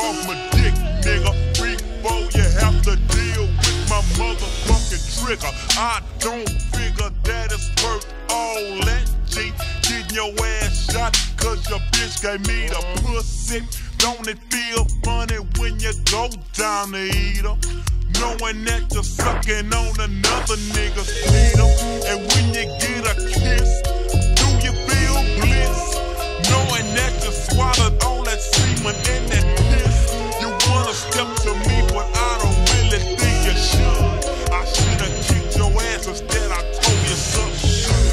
off my dick, nigga, before you have to deal with my motherfucking trigger. I don't figure that it's worth all that, G. Getting your ass shot cause your bitch gave me the pussy. Don't it feel funny when you go down to eat her, knowing that you're sucking on another nigga's needle? And when you get a kiss, do you feel bliss, knowing that you swallowed all that semen in that piss? You wanna step to me, but I don't really think you should. I should've kicked your ass, instead I told you something.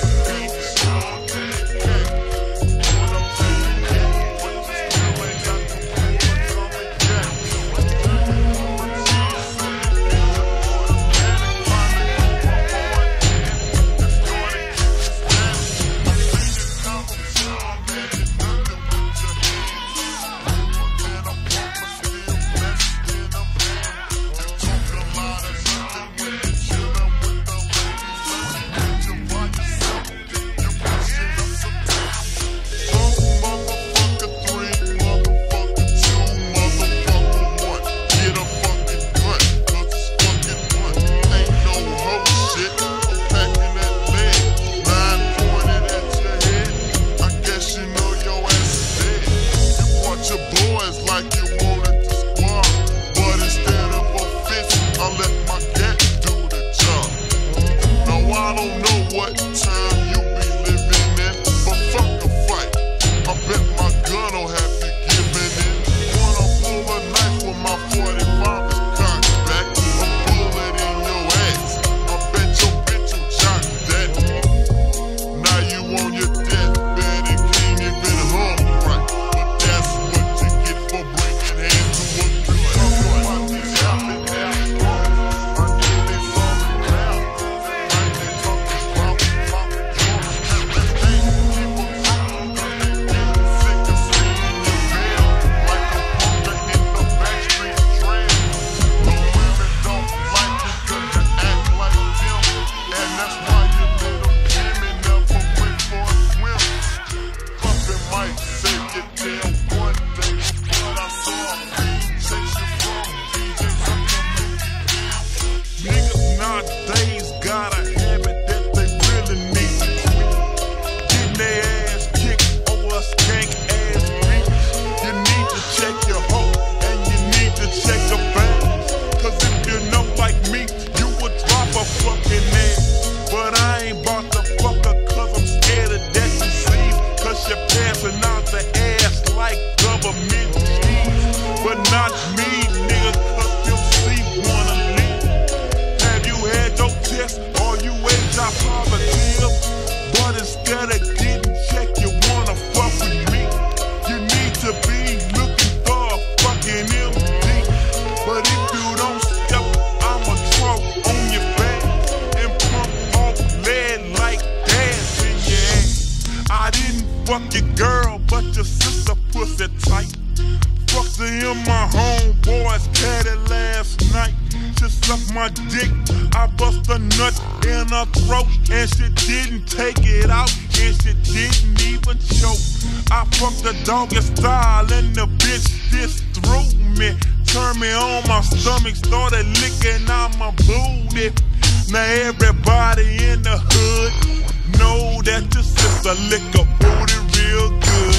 Fuck your girl, but your sister pussy tight. Fucked her in my homeboy's caddy last night. She sucked my dick, I bust a nut in her throat, and she didn't take it out, and she didn't even choke. I fucked the doggy style, and the bitch just threw me. Turned me on my stomach, started licking out my booty. Now everybody in the hood know that your sister lick a booty real good.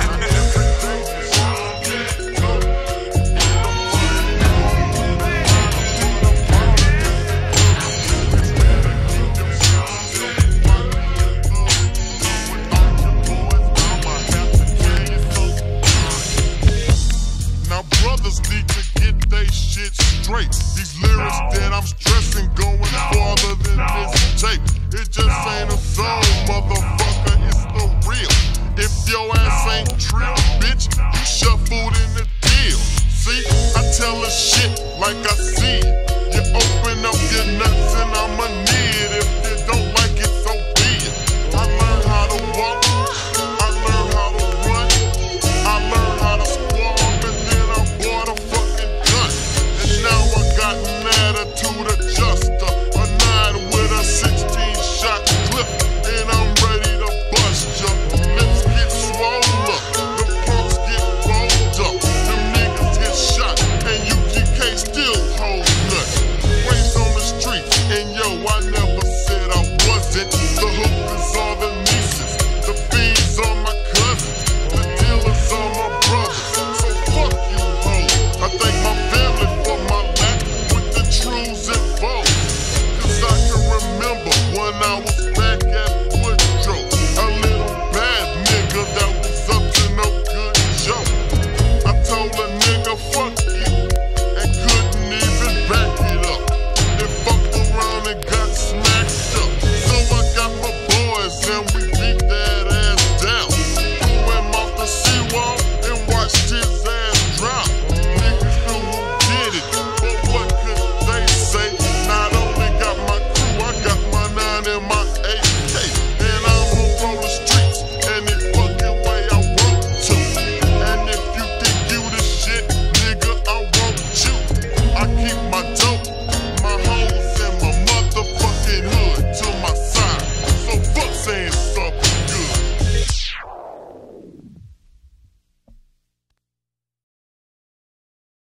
Now brothers need to get they shit straight. These lyrics that I'm stressing going farther than this tape. It just ain't a song, motherfucker, it's the real. If your ass ain't trill, bitch, you shuffled in the deal. See, I tell her shit like I said.